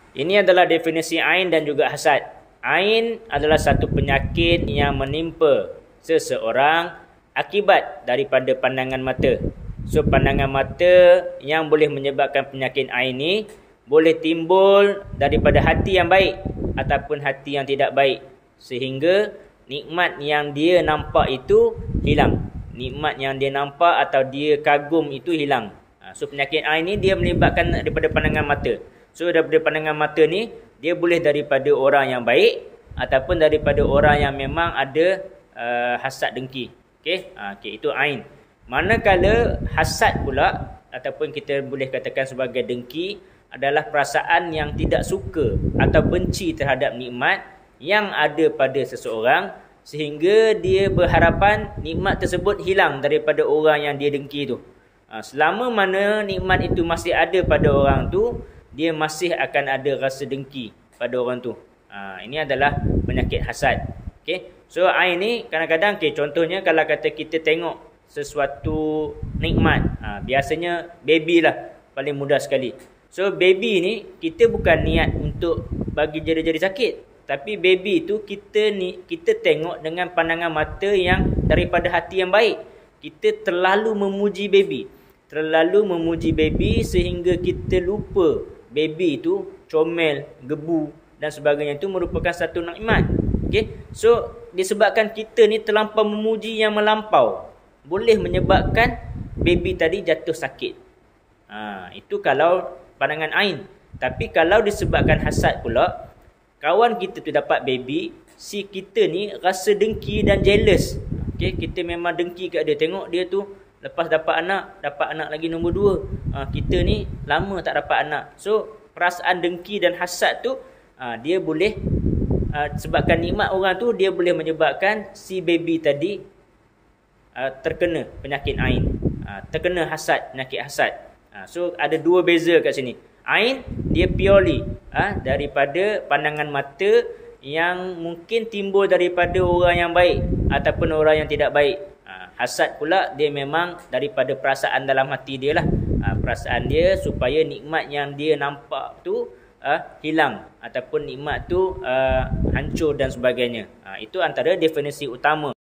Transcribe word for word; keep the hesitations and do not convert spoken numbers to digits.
Ini adalah definisi ain dan juga hasad. Ain adalah satu penyakit yang menimpa seseorang akibat daripada pandangan mata. So, pandangan mata yang boleh menyebabkan penyakit ain ini boleh timbul daripada hati yang baik ataupun hati yang tidak baik. Sehingga nikmat yang dia nampak itu hilang. Nikmat yang dia nampak atau dia kagum itu hilang. So, penyakit ain ni dia melibatkan daripada pandangan mata. So, daripada pandangan mata ni, dia boleh daripada orang yang baik ataupun daripada orang yang memang ada uh, hasad dengki. Okey, uh, okay, itu ain. Manakala hasad pula, ataupun kita boleh katakan sebagai dengki, adalah perasaan yang tidak suka atau benci terhadap nikmat yang ada pada seseorang, sehingga dia berharapan nikmat tersebut hilang daripada orang yang dia dengki tu. Uh, selama mana nikmat itu masih ada pada orang tu, dia masih akan ada rasa dengki pada orang tu. Ha, ini adalah penyakit hasad. Okay? So, ain ni kadang-kadang, okay, contohnya kalau kata kita tengok sesuatu nikmat. Ha, biasanya baby lah paling mudah sekali. So, baby ni kita bukan niat untuk bagi jari-jari sakit. Tapi baby tu kita ni kita tengok dengan pandangan mata yang daripada hati yang baik. Kita terlalu memuji baby. Terlalu memuji baby sehingga kita lupa baby itu comel, gebu dan sebagainya, itu merupakan satu nikmat. Okey. So, disebabkan kita ni terlampau memuji yang melampau, boleh menyebabkan baby tadi jatuh sakit. Ha, itu kalau pandangan ain. Tapi kalau disebabkan hasad pula, kawan kita tu dapat baby, si kita ni rasa dengki dan jealous. Okey, kita memang dengki kat dia, tengok dia tu lepas dapat anak, dapat anak lagi nombor dua. Ha, kita ni lama tak dapat anak. So, perasaan dengki dan hasad tu, ha, dia boleh, ha, sebabkan nikmat orang tu, dia boleh menyebabkan si baby tadi ha, terkena penyakit ain. Ha, terkena hasad, penyakit hasad. Ha, so, ada dua beza kat sini. Ain, dia purely ha, daripada pandangan mata yang mungkin timbul daripada orang yang baik ataupun orang yang tidak baik. Hasad pula dia memang daripada perasaan dalam hati dia lah. Ha, perasaan dia supaya nikmat yang dia nampak tu uh, hilang ataupun nikmat tu uh, hancur dan sebagainya. Ha, itu antara definisi utama.